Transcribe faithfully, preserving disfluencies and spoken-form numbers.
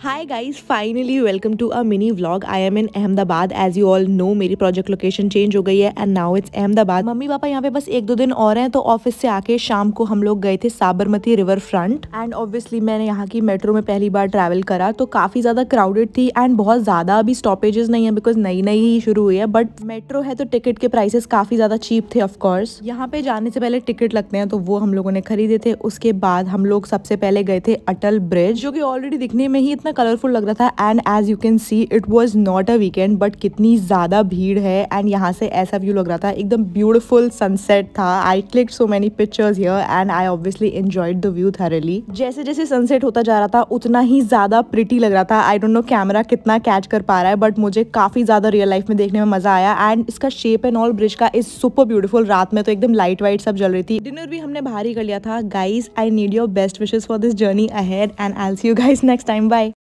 Hi guys, finally welcome to a mini vlog. I am in Ahmedabad. As you all know मेरी project location change हो गई है and now it's Ahmedabad. Mummy papa यहाँ पे बस एक दो दिन और हैं, तो ऑफिस से आके शाम को हम लोग गए थे Sabarmati river front. And obviously मैंने यहाँ की मेट्रो में पहली बार ट्रैवल करा, तो काफी ज्यादा क्राउडेड थी एंड बहुत ज्यादा अभी स्टॉपेजेस नहीं है बिकॉज नई नई ही शुरू हुई है। बट मेट्रो है तो टिकट के प्राइसेस काफी ज्यादा चीप थे। ऑफकोर्स यहाँ पे जाने से पहले टिकट लगते हैं, तो वो हम लोगों ने खरीदे थे। उसके बाद हम लोग सबसे पहले गए थे अटल ब्रिज, जो कि ऑलरेडी दिखने में ही इतना कलरफुल लग रहा था। And as you can see it was not a weekend, but कितनी ज्यादा भीड़ है। एंड यहाँ से ऐसा व्यू लग रहा था, एकदम ब्यूटीफुल सनसेट था। I clicked so many pictures here and I obviously enjoyed the view thoroughly. जैसे जैसे सनसेट होता जा रहा था उतना ही ज्यादा प्रिटी लग रहा था। आई डोंट नो कैमरा कितना कैच कर पा रहा है, बट मुझे काफी ज्यादा रियल लाइफ में देखने में मजा आया। एंड इसका शेप एंड ऑल ब्रिज का इज सुपर ब्यूटीफुल। रात में तो एकदम लाइट वाइट सब जल रही थी। डिनर भी हमने बाहर ही कर लिया था। Guys, I need your best wishes for this journey ahead and I will see you guys next time. Bye.